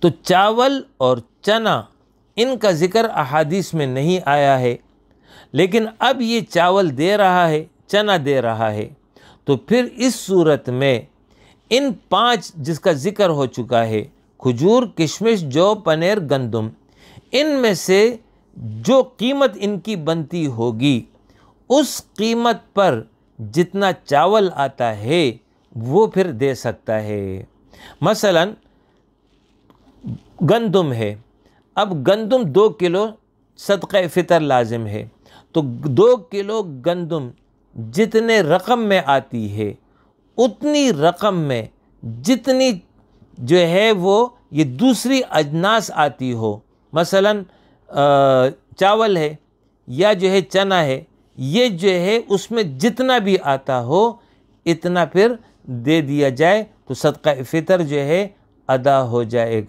تو چاول اور چنا ان کا ذکر احادیث میں نہیں آیا ہے، لیکن اب یہ چاول دے رہا ہے، چنا دے رہا ہے، تو پھر اس صورت میں ان 5 جس کا ذکر ہو چکا ہے، کھجور، کشمش، جو، پنیر، گندم، ان میں سے جو قیمت ان کی بنتی ہوگی اس قیمت پر جتنا چاول آتا ہے وہ پھر دے سکتا ہے۔ مثلا گندم ہے، اب گندم 2 کلو صدقہ فطر لازم ہے، تو 2 کلو گندم جتنے رقم میں آتی ہے اتنی رقم میں جتنی جو ہے وہ یہ دوسری اجناس آتی ہو، مثلا چاول ہے یا جو ہے چنا ہے، یہ جو ہے اس میں جتنا بھی آتا ہو اتنا پھر دے دیا جائے تو صدقہ فطر جو ہے ادا ہو جائے گا۔